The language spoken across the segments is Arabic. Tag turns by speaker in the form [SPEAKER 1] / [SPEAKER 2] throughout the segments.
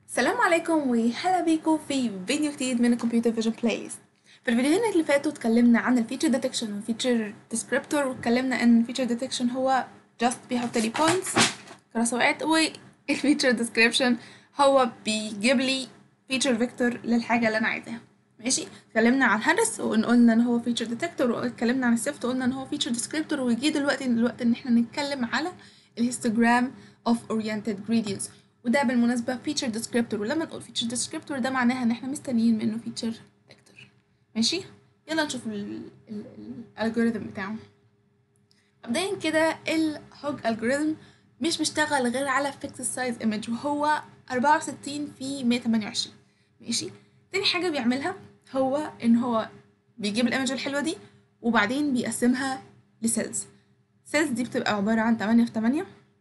[SPEAKER 1] السلام عليكم وهلا بيكم في فيديو جديد من الكمبيوتر فيجن بلايز. في الفيديوهين اللي فاتوا اتكلمنا عن الفيتشر ديتكشن والفيتشر ديسكريبتور، واتكلمنا ان الفيتشر ديتكشن هو جاست بيحط لي بوينتس كرسوات، والفيتشر ديسكريبشن هو بيجيب لي فيتشر فيكتور للحاجه اللي انا عايزاها. ماشي، اتكلمنا عن هارس وقلنا ان هو فيتشر ديتكتور، واتكلمنا عن السيفت وقلنا ان هو فيتشر ديسكريبتور، ويجي دلوقتي ان احنا نتكلم على الهيستوجرام اوف اورينتد جريدينتس، وده بالمناسبة feature descriptor. ولما نقول feature descriptor ده معناها ان احنا مستنيين منه feature vector. ماشي، يلا نشوف الالجوريثم بتاعه. مبدئيا كده الهوج الجوريثم مش بيشتغل غير على fixed size image، وهو 64 في 128. ماشي، تاني حاجة بيعملها هو ان هو بيجيب الايمج الحلوة دي وبعدين بيقسمها لسيلز. السيلز دي بتبقى عبارة عن 8 في 8،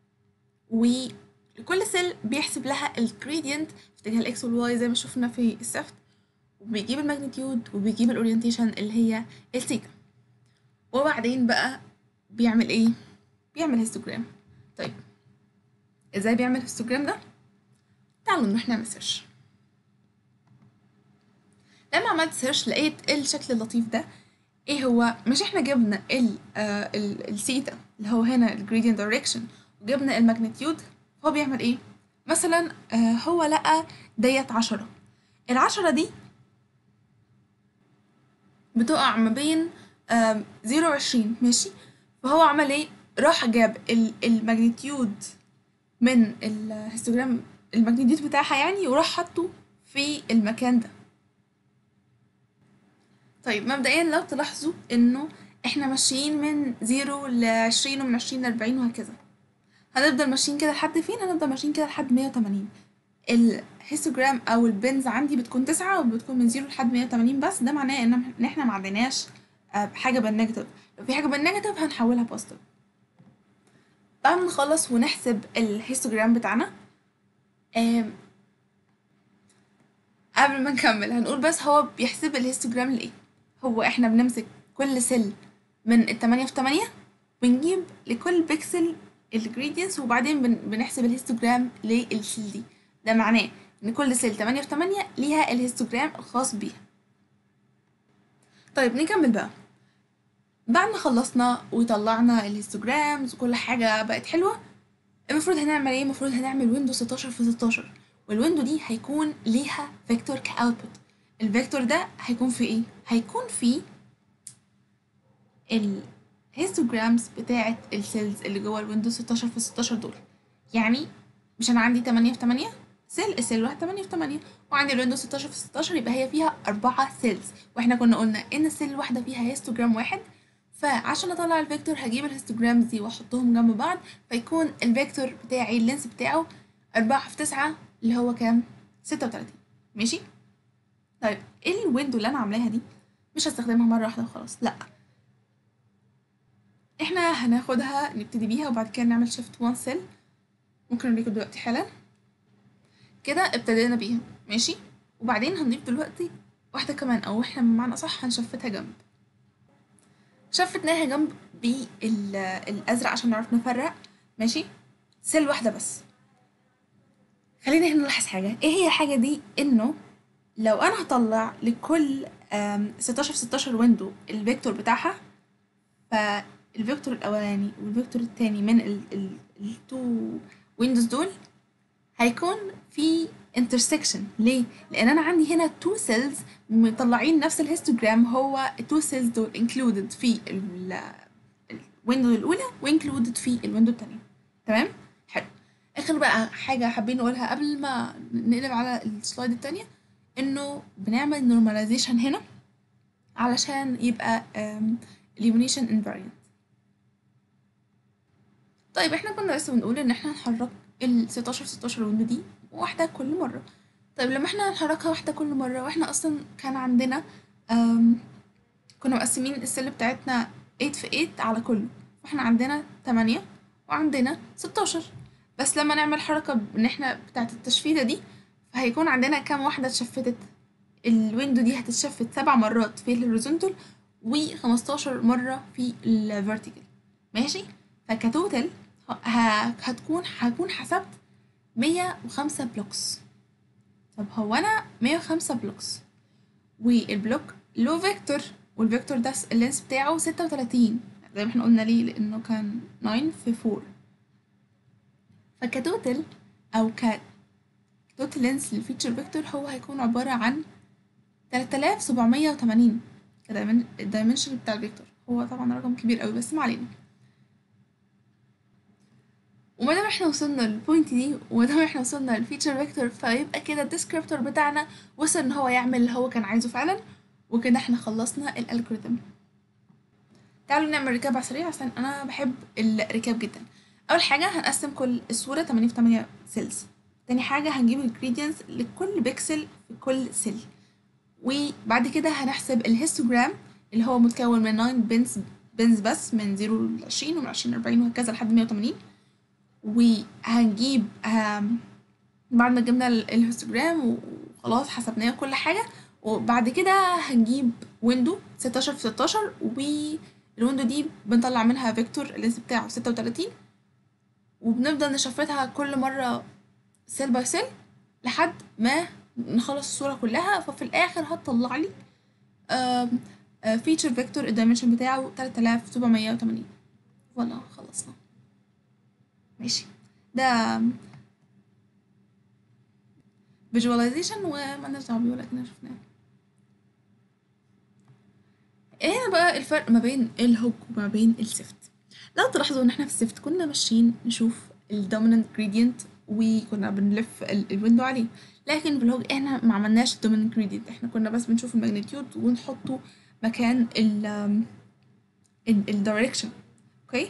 [SPEAKER 1] ولكل سيل بيحسب لها الجريدينت في اتجاه الاكس والواي زي ما شفنا في السفت، وبيجيب الماجنتيود وبيجيب الاورينتيشن اللي هي الثيتا. وبعدين بقى بيعمل ايه؟ بيعمل هيستوجرام. طيب ازاي بيعمل هيستوجرام ده؟ تعالوا نروح نعمل سيرش. لما عملت سيرش لقيت الشكل اللطيف ده. ايه هو؟ مش احنا جبنا الثيتا اللي هو هنا الجريدينت دايركشن، وجبنا الماجنتيود. هو بيعمل ايه؟ مثلا هو لقى ديت 10. ال10 دي بتقع ما بين 0 و20. ماشي، فهو عمل ايه؟ راح جاب الماجنتيود من الهيستوجرام، الماجنتيود بتاعها يعني، وراح حطه في المكان ده. طيب مبدئيا لو تلاحظوا انه احنا ماشيين من 0 ل20 ومن 20 ل40 وهكذا، هنفضل ماشيين كده لحد فين؟ هنفضل ماشيين كده لحد 180. الهيستوجرام او البنز عندي بتكون 9 وبتكون من 0 لحد 180، بس ده معناه ان احنا ما عندناش حاجه بالنيجاتيف. لو في حاجه بالنيجاتيف هنحولها بوزيتيف. بعد ما نخلص ونحسب الهيستوجرام بتاعنا، آم، قبل ما نكمل هنقول بس هو بيحسب الهيستوجرام لايه. هو احنا بنمسك كل سيل من التمانية في تمانية، ونجيب لكل بيكسل الجريدينتس، وبعدين بنحسب الهيستوجرام للسيل دي. ده معناه ان كل سيل 8 في 8 ليها الهيستوجرام الخاص بيها. طيب نكمل بقى. بعد ما خلصنا وطلعنا الهيستوجرامز وكل حاجة بقت حلوة، المفروض هنعمل ايه؟ المفروض هنعمل ويندو 16 في 16، والويندو دي هيكون ليها فيكتور كاوتبوت. الفيكتور ده هيكون في ايه؟ هيكون في الهيستوجرامز بتاعة السيلز اللي جوه الويندو 16 في 16 دول. يعني مش انا عندي 8 في 8 السيل الواحد 8 في 8، وعندي الويندو 16 في 16 يبقى هي فيها 4 سيلز، واحنا كنا قلنا ان السيل الواحدة فيها هيستوجرام واحد. فعشان اطلع الفيكتور هجيب الهيستوجرامز دي واحطهم جنب بعض، فيكون الفيكتور بتاعي اللينس بتاعه 4 في 9 اللي هو كام؟ 36. ماشي. طيب الويندو اللي انا عاملاها دي مش هستخدمها مرة واحدة وخلاص، لا، احنا هناخدها نبتدي بيها وبعد كده نعمل شيفت 1 سيل. ممكن اوريكم دلوقتي حالا. كده ابتدينا بيها. ماشي، وبعدين هنضيف دلوقتي واحدة كمان، او احنا بمعنى اصح هنشفتها جنب. شفتناها جنب بالازرق عشان نعرف نفرق. ماشي، سيل واحدة بس. خلينا هنا نلاحظ حاجة. ايه هي الحاجة دي؟ انه لو انا هطلع لكل 16 في 16 ويندو الفيكتور بتاعها، فالفيكتور الاولاني والفيكتور التاني من التو ويندوز دول هيكون في intersection. ليه؟ لان انا عندي هنا two cells مطلعين نفس الهيستوجرام. هو التو cells دول included في الويندو الاولى وانكلودد في الويندو التانية. تمام؟ حلو. اخر بقى حاجة حابين نقولها قبل ما نقلب على السلايد التانية، انه بنعمل normalization هنا علشان يبقى elimination invariant. طيب احنا كنا لسه بنقول ان احنا هنحرك ال 16 في 16 ويندو دي واحدة كل مرة. طيب لما احنا هنحركها واحدة كل مرة، واحنا اصلا كان عندنا كنا مقسمين السل بتاعتنا 8 في 8 على كله، فاحنا عندنا 8 وعندنا 16. بس لما نعمل حركة ان احنا بتاعت التشفيدة دي، فهيكون عندنا كام واحدة اتشفتت؟ الويندو دي هتتشفت 7 مرات في الهوريزونتال و15 مرة في الفيرتيكال. ماشي، فكتوتال هكون حسبت 105 بلوكس. طب هو انا 105 بلوكس والبلوك له فيكتور، والفيكتور ده اللينس بتاعه 36 زي ما احنا قلنا، ليه؟ لانه كان 9 في 4. فكتوتل او كتوتال لينس للفيتشر فيكتور هو هيكون عبارة عن 3780 الدايمنشن بتاع الفيكتور. هو طبعا رقم كبير قوي بس ما علينا. ومادام احنا وصلنا للبوينت دي ومادام احنا وصلنا للفيتشر فيكتور، فيبقى كده الديسكريبتور بتاعنا وصل ان هو يعمل اللي هو كان عايزه فعلا، وكده احنا خلصنا الالجوريثم. تعالوا نعمل ريكاب على السريع عشان انا بحب الريكاب جدا. اول حاجه هنقسم كل الصوره 8 في 8 سيلز. تاني حاجه هنجيب الجريدينتس لكل بيكسل في كل سيل، وبعد كده هنحسب الهيستوجرام اللي هو متكون من 9 بنز بس، من 0 ل 20 ومن 20 ل 40 وهكذا لحد 180. وهنجيب بعد ما جبنا الهيستوجرام وخلاص حسبناه كل حاجة، وبعد كده هنجيب ويندو 16 في 16، والويندو دي بنطلع منها فيكتور اللينس بتاعه 36، وبنفضل نشفرتها كل مرة سيل باي سيل لحد ما نخلص الصورة كلها. ففي الآخر هتطلع لي فيتشر فيكتور الدايمنشن بتاعه 3780. فوالا خلصنا. ماشي، ده visualization ومالناش دعوة بيه ولا كنا شفناه. هنا بقى الفرق ما بين الهوك وما بين السيفت. لو تلاحظوا ان احنا في السيفت كنا ماشيين نشوف الدومينانت جريدينت وكنا بنلف الويندو عليه، لكن في الهوك احنا ما عملناش الدومينانت جريدينت، احنا كنا بس بنشوف الماجنتيود ونحطه مكان الدايركشن. اوكي،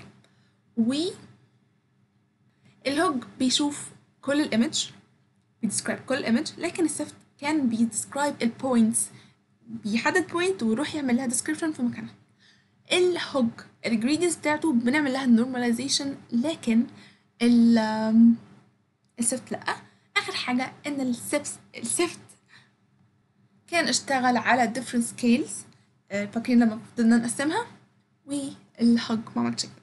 [SPEAKER 1] والهوك بيشوف كل الايمج، بيدسكرايب كل ايمج، لكن السيفت كان بيدسكرايب البوينتس، بيحدد بوينت ويروح يعمل لها description في مكانها. الهوج الجريدينتس بتاعته بنعمل لها normalization، لكن السيفت لأ. آخر حاجة إن السيفت كان اشتغل على different scales، فاكرين لما فضلنا نقسمها، والهوج ما عملش كده.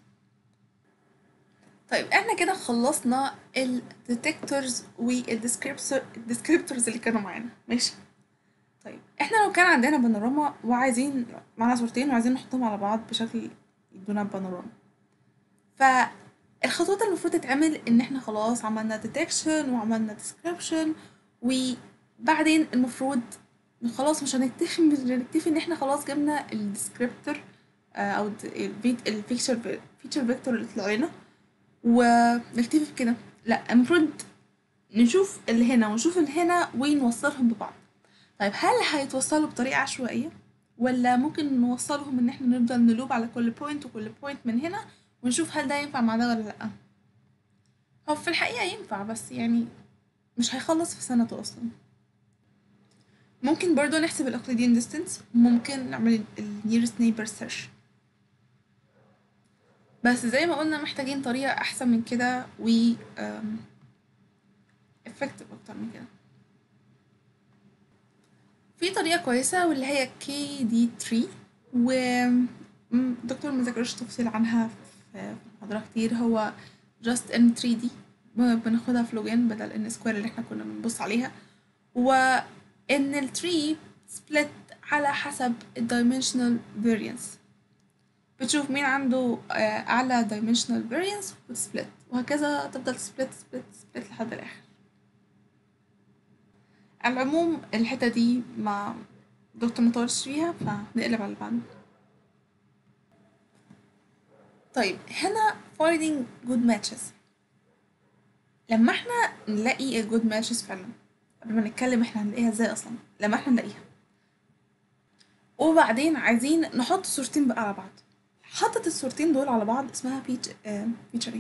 [SPEAKER 1] طيب احنا كده خلصنا الديتكتورز والديسكريبتورز اللي كانوا معانا، ماشي. طيب احنا لو كان عندنا بانوراما وعايزين معانا صورتين وعايزين نحطهم على بعض بشكل يدونا بانوراما، فالخطوات اللي المفروض تتعمل ان احنا خلاص عملنا ديتكشن وعملنا ديسكريبشن، وبعدين المفروض خلاص مش هنكتفي ان احنا خلاص جبنا الديسكريبتور او الفيتشر فيكتور اللي طلع لنا ونكتفي بكده. لا، المفروض نشوف اللي هنا ونشوف اللي هنا ونوصلهم ببعض. طيب هل هيتوصلوا بطريقة عشوائية، ولا ممكن نوصلهم ان احنا نفضل نلوب على كل بوينت وكل بوينت من هنا ونشوف هل ده ينفع مع ده ولا لأ؟ هو في الحقيقة ينفع، بس يعني مش هيخلص في سنته أصلا. ممكن برضو نحسب الأقليديان distance، ممكن نعمل ال nearest neighbor search، بس زي ما قلنا محتاجين طريقة أحسن من كده و effective أكتر من كده. في طريقة كويسة واللي هي KD3، و دكتور مذاكرش تفصيل عنها في محاضرة كتير. هو just in 3D بناخدها في لوجين بدل ان سكوير اللي احنا كنا بنبص عليها، وان التري split على حسب الدايمنشنال variance، بتشوف مين عنده اعلى dimensional variance وتسبلت، وهكذا تفضل split لحد الاخر. على العموم الحتة دي ما دكتور مطولش فيها، فنقلب على اللي بعده. طيب هنا finding good matches. لما احنا نلاقي ال good matches فعلا، قبل ما نتكلم احنا هنلاقيها ازاي اصلا، لما احنا نلاقيها وبعدين عايزين نحط صورتين بقى على بعض، حطت الصورتين دول على بعض اسمها featuring،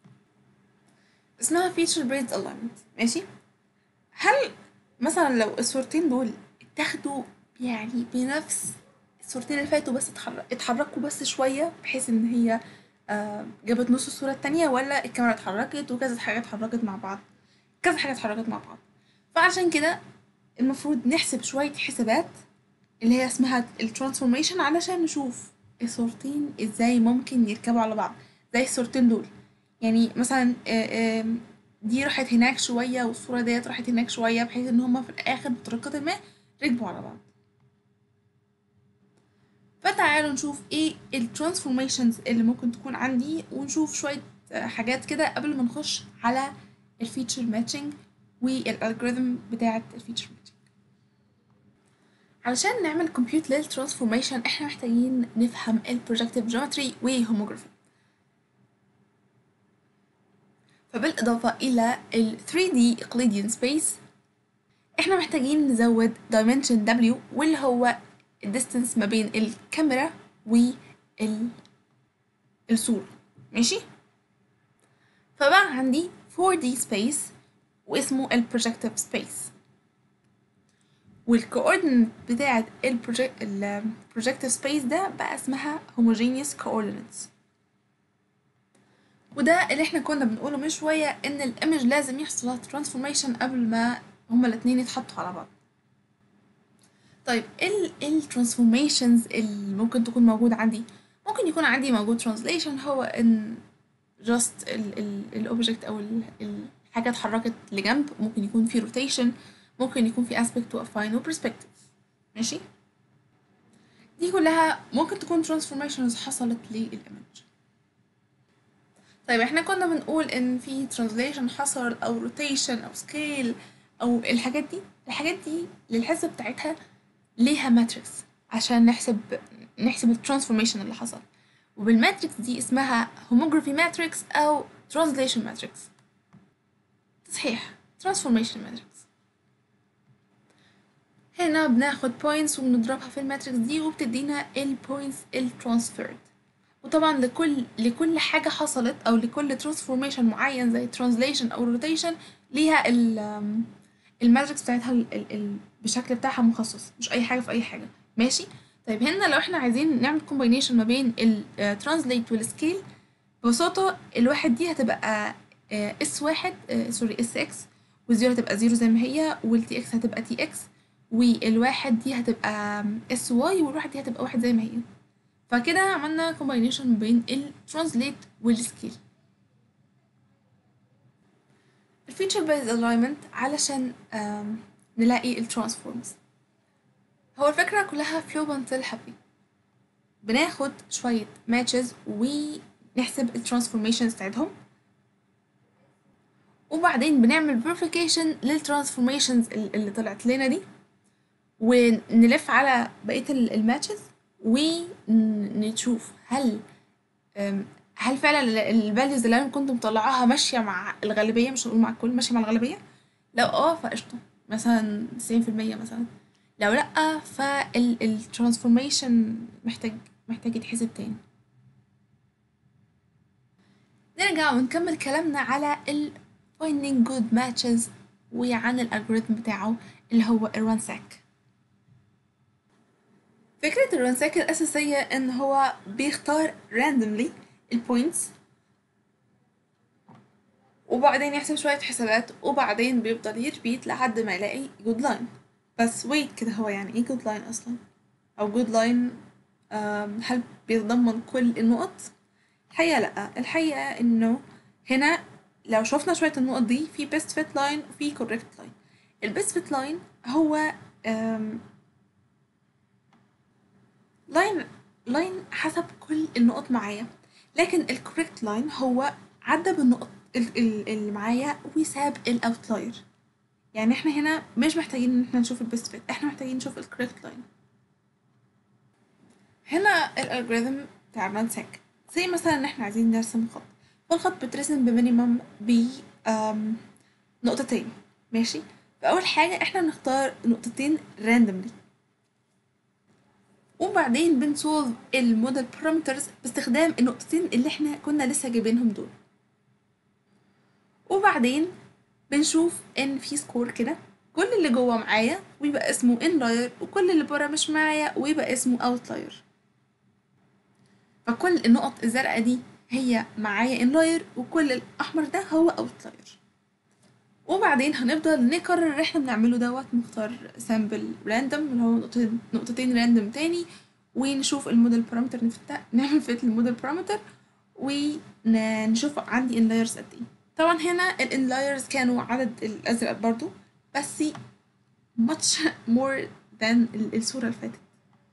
[SPEAKER 1] اسمها feature based alignment، ماشي. هل مثلا لو الصورتين دول اتاخدوا يعني بنفس الصورتين اللي فاتوا بس اتحركوا بس شوية بحيث ان هي جابت نص الصورة التانية، ولا الكاميرا اتحركت وكذا حاجة اتحركت مع بعض، كذا حاجة اتحركت مع بعض؟ فعشان كده المفروض نحسب شوية حسابات اللي هي اسمها الترانسفورميشن علشان نشوف الصورتين ازاي ممكن يركبوا على بعض زي الصورتين دول. يعني مثلا دي راحت هناك شوية والصورة ديت راحت هناك شوية، بحيث ان هما في الاخر بطريقة ما ركبوا على بعض. فتعالوا نشوف ايه الترانسفورميشنز اللي ممكن تكون عندي، ونشوف شوية حاجات كده قبل ما نخش على الفيتشر ماتشنج والالجوريثم بتاعة الفيتشر ماتشنج. علشان نعمل كومبيوت للترانسفورميشن احنا محتاجين نفهم البروجكتيف جيومتري وهوموجرافي. فبالإضافة إلى ال 3D Euclidean Space احنا محتاجين نزود dimension W واللي هو الديستنس ما بين الكاميرا والصورة، ماشي؟ فبقى عندي 4D Space واسمه البروجكتيف Space، والكوردينت بتاعة البروجكتيف Space ده بقى اسمها homogeneous coordinates. وده اللي احنا كنا بنقوله من شوية ان الايمج لازم يحصل لها ترانسفورميشن قبل ما هما الاتنين يتحطوا على بعض. طيب الترانسفورميشنز اللي ممكن تكون موجودة عندي، ممكن يكون عندي موجود ترانسليشن، هو ان just الاوبجكت او الحاجة اتحركت لجنب، ممكن يكون في روتيشن، ممكن يكون في aspect و affine و perspective، ماشي؟ دي كلها ممكن تكون transformations حصلت للإيمج. طيب احنا كنا بنقول ان في translation حصل او rotation او scale او الحاجات دي للحسبة بتاعتها ليها ماتريكس عشان نحسب الترانسفورميشن اللي حصل، وبالماتريكس دي اسمها homography matrix او translation matrix. تصحيح transformation matrix. هنا بناخد points وبنضربها في الماتريكس دي وبتدينا البوينتس الترانسفيرد. وطبعا لكل حاجة حصلت أو لكل transformation معين زي translation أو rotation ليها الماتريكس بتاعتها بشكل بتاعها مخصص، مش أي حاجة في أي حاجة، ماشي؟ طيب هنا لو احنا عايزين نعمل combination ما بين translate والscale، ببساطة الواحد دي هتبقى S1 سوري SX، والزيرو هتبقى زيرو زي ما هي، والTX هتبقى TX، والواحد دي هتبقى SY، والواحد دي هتبقى واحد زي ما هي. فكده عملنا combination بين ال translate وال scale. ال feature based alignment علشان نلاقي ال transforms. هو الفكرة كلها flow until happy. بناخد شوية matches ونحسب ال transformations بتاعتهم، وبعدين بنعمل verification لل transformations اللي طلعت لنا دي، ونلف على بقية الماتشز ونشوف هل فعلا الفاليوز اللي انا كنت مطلعاها ماشيه مع الغالبيه، مش هنقول مع الكل، ماشيه مع الغالبيه. لو فقشطه مثلا 90% مثلا، لو لا فالترانسفورميشن محتاج يتحسب تاني. نرجع ونكمل كلامنا على ال finding good matches وعن الالجوريثم بتاعه اللي هو الرانساك. فكرة الرانساك الأساسية إن هو بيختار randomly البوينتس وبعدين يحسب شوية حسابات وبعدين بيفضل يربيت لحد ما يلاقي جود لاين. بس ويت كده، هو يعني ايه جود لاين أصلا؟ أو جود لاين هل بيتضمن كل النقط؟ الحقيقة لأ، الحقيقة إنه هنا لو شوفنا شوية النقط دي في best fit line وفي correct line. ال best fit line هو لاين حسب كل النقط معايا، لكن الكوريكت لاين هو عدى بالنقط اللي معايا وساب الاوتلاير. يعني احنا هنا مش محتاجين ان احنا نشوف البيست فيت، احنا محتاجين نشوف الكوريكت لاين. هنا الالجوريثم بتاع الرانساك زي مثلا ان احنا عايزين نرسم خط، فالخط بيترسم بمينيمم نقطتين، ماشي؟ فاول حاجه احنا بنختار نقطتين راندوملي، وبعدين بنسولف الموديل بارامترز باستخدام النقطتين اللي احنا كنا لسه جايبينهم دول، وبعدين بنشوف ان في سكور كده، كل اللي جوه معايا ويبقى اسمه انلاير، وكل اللي بره مش معايا ويبقى اسمه اوتلاير. فكل النقط الزرقاء دي هي معايا انلاير، وكل الاحمر ده هو اوتلاير. وبعدين هنفضل نكرر اللي احنا بنعمله دوت، نختار سامبل راندوم اللي هو نقطتين راندوم تاني، ونشوف الموديل بارامتر، نعمل فيت الموديل بارامتر ونشوف عندي انلايرز قد ايه. طبعا هنا الانلايرز كانوا عدد الازرق برضو، بس much more than الصورة اللي فاتت.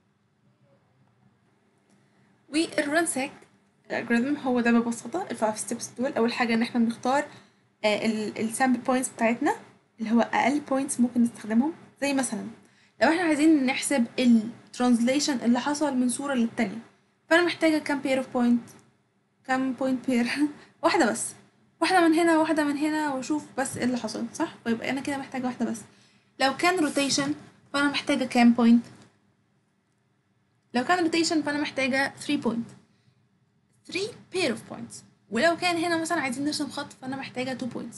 [SPEAKER 1] والرانساك الالجوريثم هو ده ببساطة الفايف ستيبس دول. أول حاجة إن احنا بنختار السامبل بوينتس بتاعتنا اللي هو أقل بوينتس ممكن نستخدمهم، زي مثلا لو احنا عايزين نحسب الترانزليشن اللي حصل من صورة للتانية، فأنا محتاجة كام بير اوف بوينت، كام بوينت بير واحدة بس، واحدة من هنا واحدة من هنا، واشوف بس ايه اللي حصل، صح؟ فيبقى انا كده محتاجة واحدة بس. لو كان روتيشن فانا محتاجة كام بوينت؟ لو كان روتيشن فانا محتاجة 3 بوينت، 3 pair of points. ولو كان هنا مثلا عايزين نرسم خط فانا محتاجة 2 points.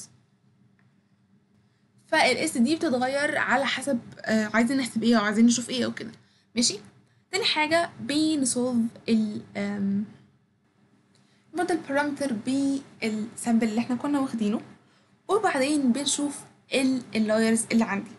[SPEAKER 1] فالاس دي بتتغير على حسب عايزين نحسب ايه او عايزين نشوف ايه او كده، ماشي. تاني حاجة بنسولف الموديل بارامتر بالسامبل اللي احنا كنا واخدينه، وبعدين بنشوف اللايرز اللي عندي.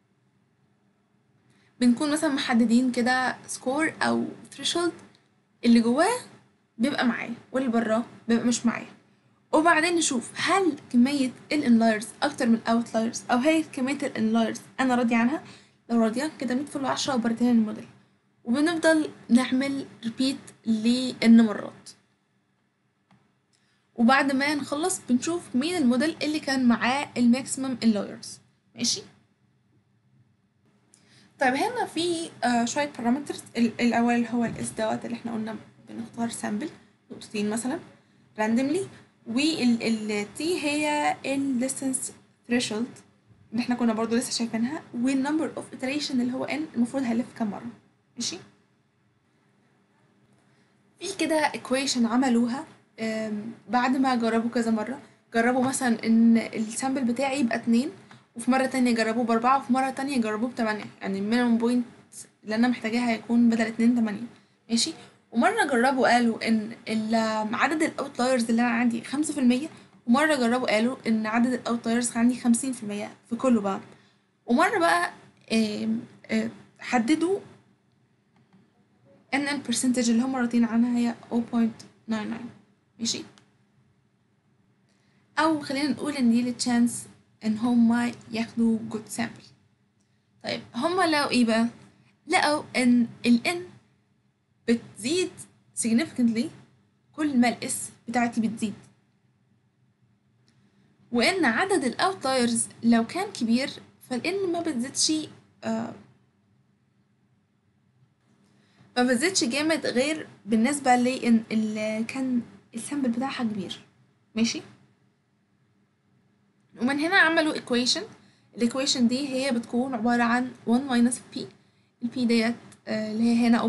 [SPEAKER 1] بنكون مثلا محددين كده سكور او threshold، اللي جواه بيبقى معايا واللي براه بيبقى مش معايا. وبعدين نشوف هل كمية الانلايرز اكتر من الاوتلايرز، او هي كمية الانلايرز انا راضية عنها. لو راضية كده 100 فل 10 وبرتين الموديل، وبنفضل نعمل ريبيت لان مرات. وبعد ما نخلص بنشوف مين الموديل اللي كان معاه الماكسيمم اللايرز، ماشي. طيب هنا في شوية بارامترز. الأول هو الاس دوت اللي احنا قلنا بنختار سامبل نقطتين مثلا randomly، والتي هي ال distance threshold اللي احنا كنا برضو لسه شايفينها، والنمبر اوف iteration اللي هو n المفروض هلف كام مرة، ماشي. في كده equation عملوها بعد ما جربوا كذا مرة. جربوا مثلا ان السامبل بتاعي يبقى 2، وفي مرة تانية جربوه ب4، وفي مرة تانية جربوه ب8، يعني المينيمم بوينت اللي انا محتاجاها هيكون بدل 2 8، ماشي. ومرة جربوا قالوا ان عدد الاوتلايرز اللي انا عندي 5%، ومرة جربوا قالوا ان عدد الاوتلايرز عندي 50% في كله بقى. ومرة بقى حددوا ان البرسنتج اللي هم راضيين عنها هي 0.99، ماشي. او خلينا نقول ان دي التشانس ان هما ياخدوا جود سامبل. طيب هما لقوا ايه بقى؟ لقوا ان ال n بتزيد significantly كل ما ال s بتاعتي بتزيد، وان عدد الاوتلايرز لو كان كبير فال n ما بتزيدش ما بتزيدش جامد غير بالنسبة لان اللي كان السامبل بتاعها كبير، ماشي. ومن هنا عملوا equation. الايكويشن دي هي بتكون عبارة عن 1 minus p، ال p ديت اللي هي هنا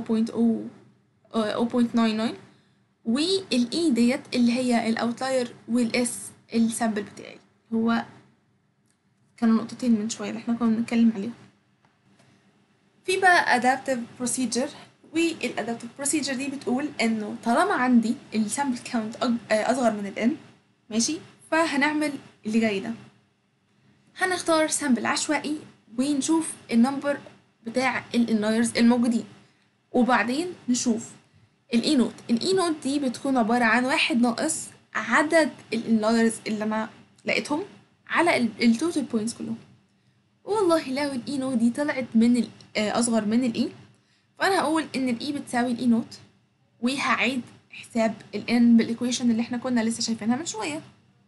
[SPEAKER 1] 0.99، وال e ديت اللي هي الاوتلاير، وال s السامبل بتاعي. هو كانوا نقطتين من شوية اللي احنا كنا بنتكلم عليهم. في بقى adaptive procedure، والadaptive procedure دي بتقول انه طالما عندي السامبل كاونت اصغر من ال n، ماشي، فهنعمل اللي جاي ده. هنختار سامبل عشوائي ونشوف النمبر بتاع الانلايرز الموجودين، وبعدين نشوف الاي نوت. الاي نوت دي بتكون عبارة عن 1 ناقص عدد الانلايرز اللي انا لقيتهم على التوتال بوينتس كلهم. والله لو الاي نوت دي طلعت من اصغر من الاي، فانا هقول ان الاي بتساوي الاي نوت، وهعيد حساب الان بالايكويشن اللي احنا كنا لسه شايفينها من شوية.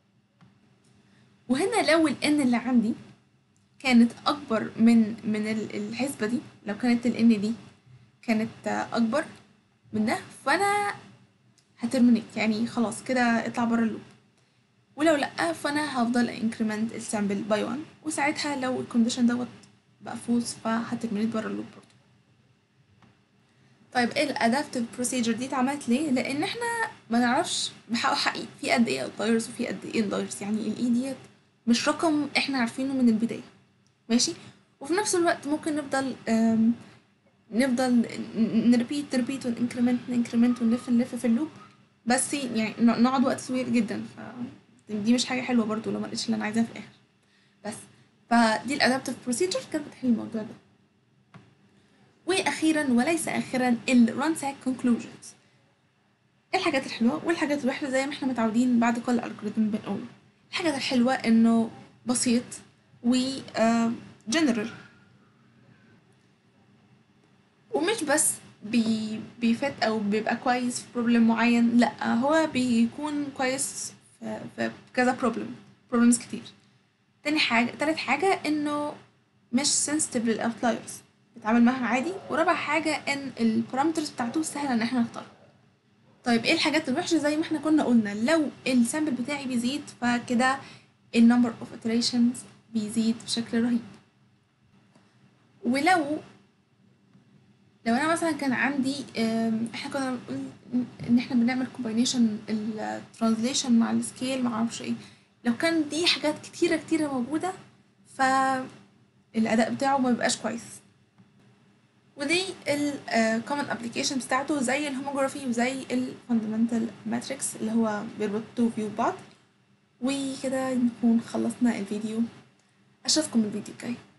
[SPEAKER 1] وهنا لو الان اللي عندي كانت اكبر من الحسبة دي، لو كانت ال n دي كانت اكبر من ده، فانا هترمينيت، يعني خلاص كده اطلع بره اللوب. ولو لا فانا هفضل انكريمنت السامبل باي 1، وساعتها لو الكونديشن دوت بقى فولس فهترمينيت بره اللوب برضه. طيب ايه الادابتيف بروسيجر دي اتعملت ليه؟ لان احنا ما نعرفش بحق حقيقي في قد ايه اوتلايرز وفي قد ايه انلايرز، يعني الاي ديت مش رقم احنا عارفينه من البدايه، ماشي. وفي نفس الوقت ممكن نفضل نربيت ونكريمنت ونلف في اللوب، بس يعني نقعد وقت طويل جدا. دي مش حاجه حلوه برضو لو ما لقيتش اللي انا عايزاه في الاخر. بس فدي الادابتيف بروسيجر كانت بتحل الموضوع ده. واخيرا وليس اخرا الرانساك كونكلوجنز، الحاجات الحلوه والحاجات الوحشه زي ما احنا متعودين بعد كل الجوريثم بنقول. الحاجة الحلوة انه بسيط و general، ومش بس بيفت او بيبقى كويس في بروبلم معين، لا هو بيكون كويس في كذا بروبلمز كتير. تالت حاجة انه مش sensitive للاوتلايرز، بيتعامل معاها عادي. ورابع حاجة ان البارامترز بتاعته سهلة ان احنا نختارها. طيب ايه الحاجات الوحشة؟ زي ما احنا كنا قلنا، لو السامبل بتاعي بيزيد فكده النمبر اوف iterations بيزيد بشكل رهيب. لو انا مثلا كان عندي احنا كنا بنقول ان احنا بنعمل كومباينيشن الترانزليشن مع السكيل معرفش ايه، لو كان دي حاجات كتيرة موجودة فالأداء بتاعه ما بيبقاش كويس. ودي ال common applications بتاعته زي الهوموجرافي وزي ال fundamental matrix اللي هو بيربط تو فيو ببعض. وكده نكون خلصنا الفيديو، أشوفكم الفيديو الجاي.